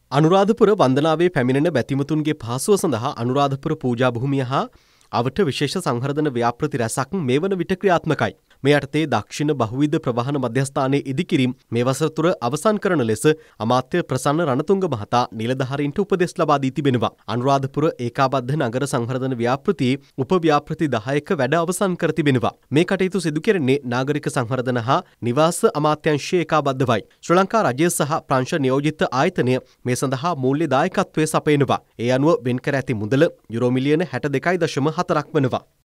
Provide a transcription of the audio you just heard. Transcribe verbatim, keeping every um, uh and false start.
අනුරාධපුර වන්දනාවේ පැමිණෙන බැතිමතුන්ගේ පහසුව සඳහා අනුරාධපුර පූජා භූමිය හා අවට විශේෂ සංවර්ධන ව්‍යාපෘති රැසක් මේ වන විට ක්‍රියාත්මකයි. මේ යටතේ දක්ෂිණ බහුවිධ ප්‍රවාහන මධ්‍යස්ථානයේ ඉදිකිරීම මේ වසර තුර අවසන් කරන ලෙස අමාත්‍ය ප්‍රසන්න රණතුංග මහතා නිලධාරීන්ට උපදෙස් ලබා දී තිබෙනවා. අනුරාධපුර ඒකාබද්ධ නගර සංවර්ධන ව්‍යාපෘතියේ උපව්‍යාපෘති දහයක වැඩ අවසන් කර තිබෙනවා. මේ කටයුතු සිදු කෙරෙන්නේ නාගරික සංවර්ධන හා නිවාස අමාත්‍යාංශයේ ඒකාබද්ධවයි. ශ්‍රී ලංකා රජය සහ ප්‍රංශ නියෝජිත ආයතනය මේ සඳහා මූල්‍ය දායකත්වය සපයනවා. ඒ අනුව වෙන් කර ඇති මුදල යුරෝ මිලියන හැට දෙකයි දශම හතරක් වනවා.